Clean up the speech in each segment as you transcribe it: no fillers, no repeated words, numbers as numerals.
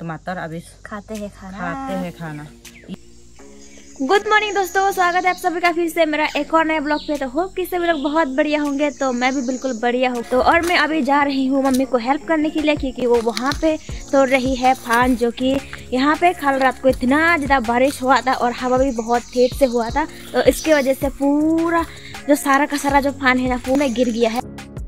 टमाटर। अभी खाते हैं खाना। गुड मॉर्निंग दोस्तों, स्वागत है आप सभी का फिर से मेरा एक और नए ब्लॉग पे। तो होप कि सभी लोग बहुत बढ़िया होंगे। तो मैं भी बिल्कुल बढ़िया हूँ। तो और मैं अभी जा रही हूँ मम्मी को हेल्प करने के लिए, क्योंकि वो वहाँ पे तोड़ रही है पान, जो कि यहाँ पे कल रात को इतना ज़्यादा बारिश हुआ था और हवा भी बहुत तेज से हुआ था। तो इसकी वजह से पूरा जो सारा का सारा जो पान है ना, पूरा गिर गया है।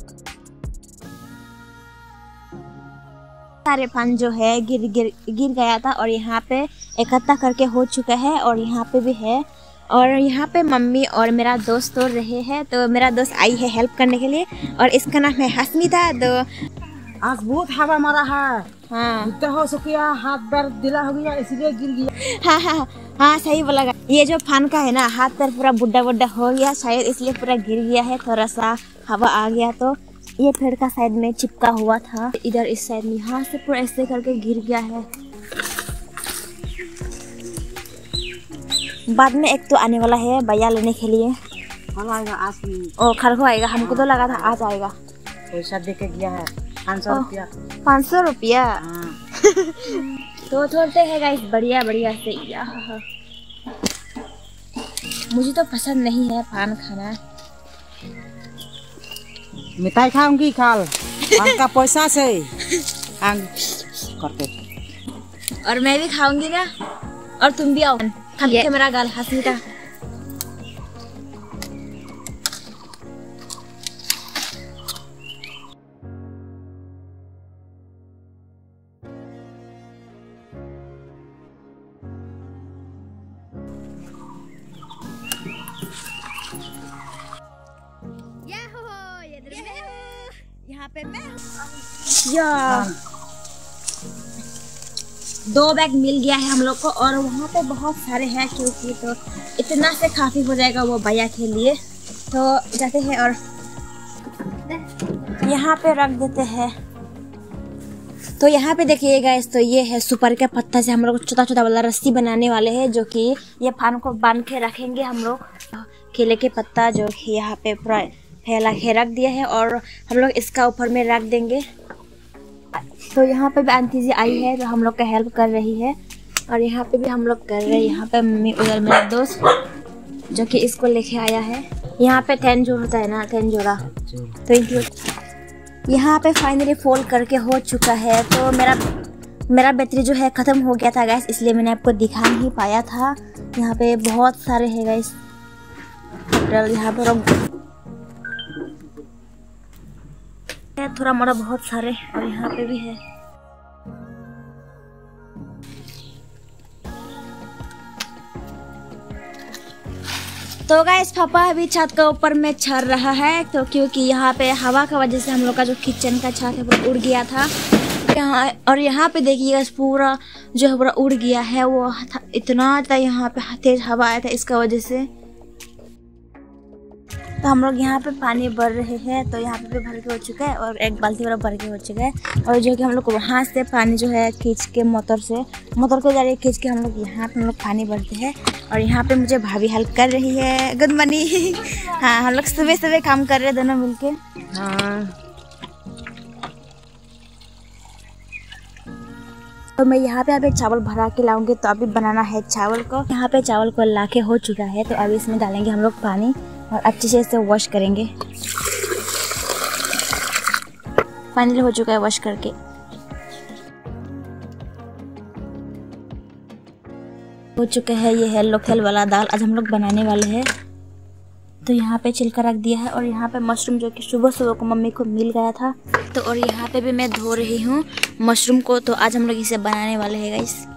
सारे पान जो है गिर गया था और यहाँ पे इकट्ठा करके हो चुका है और यहाँ पे भी है। और यहाँ पे मम्मी और मेरा दोस्त तोड़ रहे हैं। तो मेरा दोस्त आई है हेल्प करने के लिए और इसका नाम है हस्मिता। तो आज बहुत हवा मारा है। हाँ तो हो सकिया हाथ पैर ढीला हो गया, इसलिए गिर गया। हाँ सही बोला। ये जो पान का है ना, हाथ पैर पूरा बुड्ढा बुड्ढा हो गया शायद, इसलिए पूरा गिर गया है। थोड़ा सा हवा आ गया तो ये पेड़ का साइड में चिपका हुआ था, इधर इस साइड में यहाँ से पूरा ऐसे करके गिर गया है। बाद में एक तो आने वाला है भैया लेने के लिए। ओ खरगो आएगा, हमको तो लगा था आज आएगा। पैसा दे के गया है 500 रुपया। 500 रुपया। तो थोड़ते हैं गाइस बढ़िया बढ़िया से। मुझे तो पसंद नहीं है पान खाना। मिठाई खाऊंगी खाल पान का पैसा से करके। और मैं भी खाऊंगी ना, और तुम भी आओ। मेरा गाल हस्मिता। यहाँ पे मैं या 2 बैग मिल गया है हम लोग को और वहाँ पे बहुत सारे हैं, क्योंकि तो इतना से काफी हो जाएगा वो भैया के लिए। तो जाते हैं और यहाँ पे रख देते हैं। तो यहाँ पे देखिएगा इस, तो ये है सुपारी का पत्ता से हम लोग छोटा छोटा वाला रस्सी बनाने वाले हैं, जो कि ये पान को बांध के रखेंगे हम लोग। केले के पत्ता जो कि यहाँ पे पूरा फैला के रख दिया है और हम लोग इसका ऊपर में रख देंगे। तो यहाँ पे भी आंटी जी आई है जो हम लोग का हेल्प कर रही है और यहाँ पे भी हम लोग कर रहे हैं। यहाँ पे मम्मी, उधर मेरा दोस्त जो कि इसको लेके आया है। यहाँ पे 10 जो होता है ना, 10 जोड़ा। तो यहाँ पे फाइनली फोल्ड करके हो चुका है। तो मेरा बैटरी जो है ख़त्म हो गया था गैस, इसलिए मैंने आपको दिखा नहीं पाया था। यहाँ पे बहुत सारे है गैस, यहाँ पर थोड़ा मोड़ा बहुत सारे, और यहाँ पे भी है। तो गाइस पापा अभी छत का ऊपर में चढ़ रहा है, तो क्योंकि यहाँ पे हवा का वजह से हम लोग का जो किचन का छत है वो उड़ गया था यहाँ। और यहाँ पे देखिएगा पूरा जो है पूरा उड़ गया है। वो इतना था, यहाँ पे तेज हवा आया था इसका वजह से। तो हम लोग यहाँ पे पानी भर रहे हैं। तो यहाँ पे भी भर के हो चुका है और एक बाल्टी वाला भर के हो चुका है। और जो कि हम लोग वहाँ से पानी जो है खींच के मोटर के जरिए खींच के हम लोग यहाँ पे हम लोग पानी भरते हैं। और यहाँ पे मुझे भाभी हेल्प कर रही है। Good morning. हाँ, हम लोग सुबह सुबह काम कर रहे हैं दोनों मिलके। हाँ, तो मैं यहाँ पे अभी चावल भरा के लाऊंगी। तो अभी बनाना है चावल को। यहाँ पे चावल को ला के हो चुका है। तो अभी इसमें डालेंगे हम लोग पानी और अच्छे से इसे वॉश करेंगे। फाइनली हो चुका है वॉश करके। हो चुका है, ये है लोकल वाला दाल आज हम लोग बनाने वाले हैं। तो यहाँ पे छिलका रख दिया है और यहाँ पे मशरूम जो कि सुबह सुबह को मम्मी को मिल गया था। तो और यहाँ पे भी मैं धो रही हूँ मशरूम को। तो आज हम लोग इसे बनाने वाले हैं गाइस।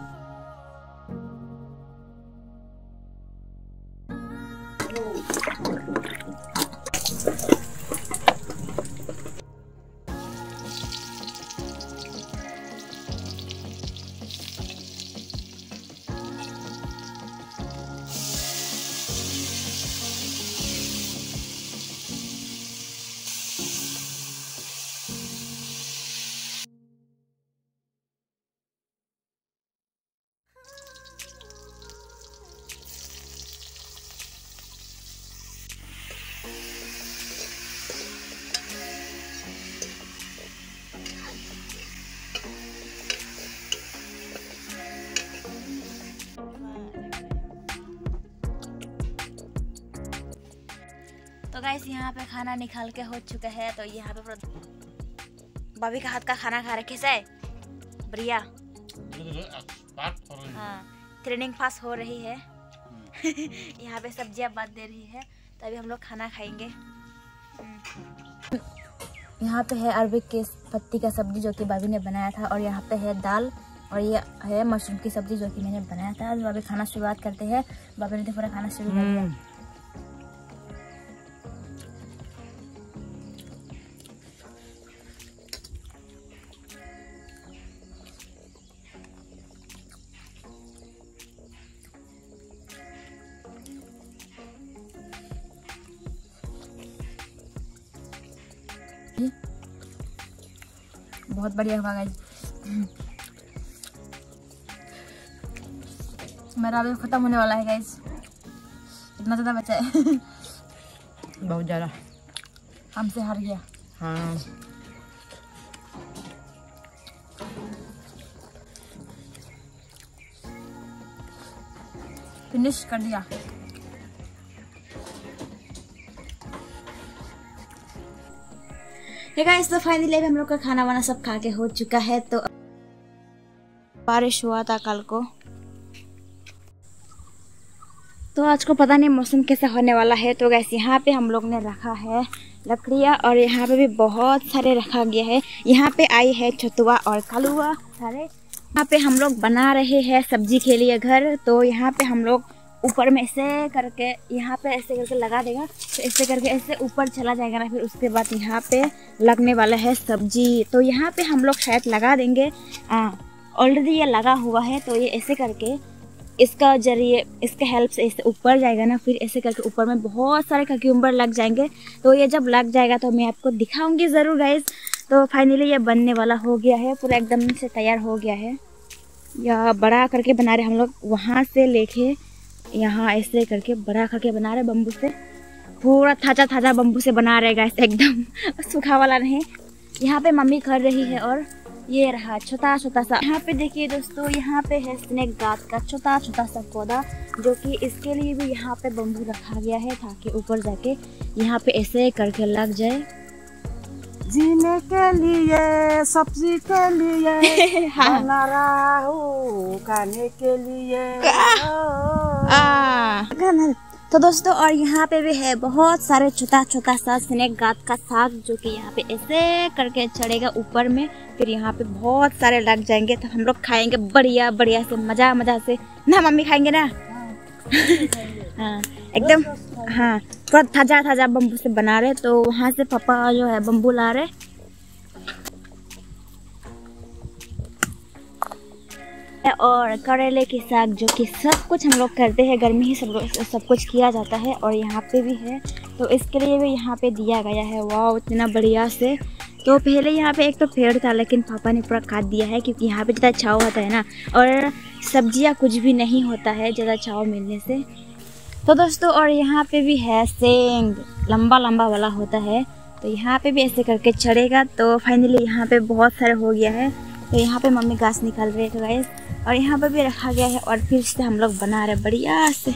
तो गाइस यहाँ पे खाना निकाल के हो चुका है। तो यहाँ पे भाभी का हाथ का खाना खा रहे, कैसा है? बढ़िया। हाँ, ट्रेनिंग पास हो रही है। यहाँ पे सब्जियाँ बांट दे रही है, तो अभी हम लोग खाना खाएंगे। यहाँ पे है अरबी के पत्ती का सब्जी जो कि भाभी ने बनाया था, और यहाँ पे है दाल, और ये है मशरूम की सब्जी जो कि मैंने बनाया था। तो अभी खाना शुरुआत करते हैं। भाभी ने तो पूरा खाना शुरू कर दिया। बहुत बढ़िया हुआ गाइस। मेरा अभी खत्म होने वाला है गाइस, इतना ज़्यादा बचा है। बहुत ज़्यादा हमसे हार गया। हाँ, फिनिश कर दिया। गाइस, तो फाइनली हम लोग का खाना वाना सब खा के हो चुका है। तो बारिश हुआ था कल को, तो आज को पता नहीं मौसम कैसा होने वाला है। तो गाइस, यहाँ पे हम लोग ने रखा है लकड़ियाँ, और यहाँ पे भी बहुत सारे रखा गया है। यहाँ पे आई है छतुआ और कलुआ सारे। यहाँ पे हम लोग बना रहे हैं सब्जी के लिए घर। तो यहाँ पे हम लोग ऊपर में ऐसे करके, यहाँ पे ऐसे करके लगा देगा, तो ऐसे करके ऐसे ऊपर चला जाएगा ना। फिर उसके बाद यहाँ पे लगने वाला है सब्जी। तो यहाँ पे हम लोग शायद लगा देंगे। ऑलरेडी ये लगा हुआ है, तो ये ऐसे करके इसका जरिए, इसके हेल्प से ऐसे ऊपर जाएगा ना। फिर ऐसे करके ऊपर में बहुत सारे कक्यूम्बर लग जाएंगे। तो ये जब लग जाएगा तो मैं आपको दिखाऊंगी ज़रूर गाइस। तो फाइनली ये बनने वाला हो गया है, पूरा एकदम से तैयार हो गया है। या बड़ा करके बना रहे हम लोग, वहाँ से लेके यहाँ ऐसे करके बड़ा करके बना रहे बम्बू से। पूरा ताजा ताजा बम्बू से बना रहे गाइस, एकदम सूखा वाला नहीं। यहाँ पे मम्मी कर रही है, और ये रहा छोटा छोटा सा। यहाँ पे देखिए दोस्तों, यहाँ पे है स्नेक गार्ड का छोटा छोटा सा पौधा, जो कि इसके लिए भी यहाँ पे बम्बू रखा गया है, ताकि ऊपर जाके यहाँ पे ऐसे करके लग जाए। जीने के लिए, सब्जी के लिए, हाँ। बना रहा हूँ खाने के लिए। तो दोस्तों, और यहाँ पे भी है बहुत सारे छोटा छोटा सा स्नेक गार्ड का साग, जो कि यहाँ पे ऐसे करके चढ़ेगा ऊपर में। फिर यहाँ पे बहुत सारे लग जाएंगे, तो हम लोग खाएंगे बढ़िया बढ़िया से, मजा मजा से ना। मम्मी खाएंगे ना? हाँ एकदम। हाँ, पूरा ताजा ताजा बम्बू से बना रहे। तो वहाँ से पापा जो है बम्बू ला रहे। और करेले की साग, जो कि सब कुछ हम लोग करते हैं, गर्मी ही सब कुछ किया जाता है। और यहाँ पे भी है, तो इसके लिए भी यहाँ पे दिया गया है। वाह, इतना बढ़िया से। तो पहले यहाँ पे एक तो पेड़ था, लेकिन पापा ने पूरा काट दिया है, क्योंकि यहाँ पे ज़्यादा छाव होता है ना, और सब्जियाँ कुछ भी नहीं होता है ज़्यादा छाव मिलने से। तो दोस्तों, और यहाँ पे भी है सेंग, लंबा लंबा वाला होता है। तो यहाँ पे भी ऐसे करके चढ़ेगा। तो फाइनली यहाँ पे बहुत सारा हो गया है। तो यहाँ पे मम्मी घास निकाल रहे थे गाइस, और यहाँ पे भी रखा गया है, और फिर से हम लोग बना रहे बढ़िया से।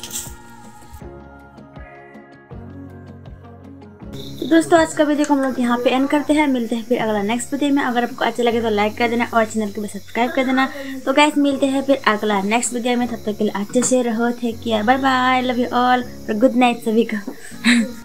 तो दोस्तों, आज का वीडियो को हम लोग यहाँ पे एंड करते हैं। मिलते हैं फिर अगला नेक्स्ट वीडियो में। अगर आपको अच्छा लगे तो लाइक कर देना, और चैनल को भी सब्सक्राइब कर देना। तो गाइस, मिलते हैं फिर अगला नेक्स्ट वीडियो में। तब तक के लिए अच्छे से रहो, take care, bye bye, love you all, और गुड नाइट सभी को।